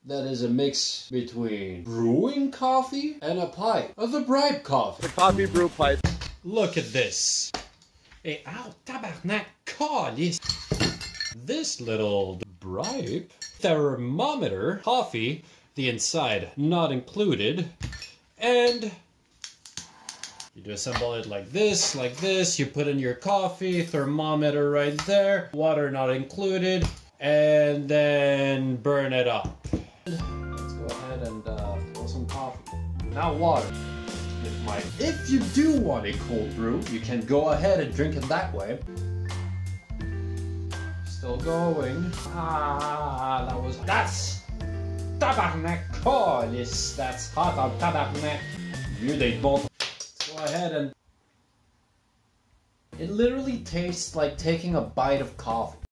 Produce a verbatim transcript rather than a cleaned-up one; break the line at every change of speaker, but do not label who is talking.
that is a mix between brewing coffee and a pipe of the Bripe coffee.
The coffee brew pipe.
Look at this. Hey, ow, tabarnak, calice. This little Bripe thermometer coffee, the inside not included, and you do assemble it like this, like this, you put in your coffee, thermometer right there, water not included, and then burn it up. Let's go ahead and uh, throw some coffee. Now water. It might. If you do want a cold brew, you can go ahead and drink it that way. Still going. Ah, that was... That's... Tabarnak, calice. That's hot on tabarnak. You they both... Go ahead and... It literally tastes like taking a bite of coffee.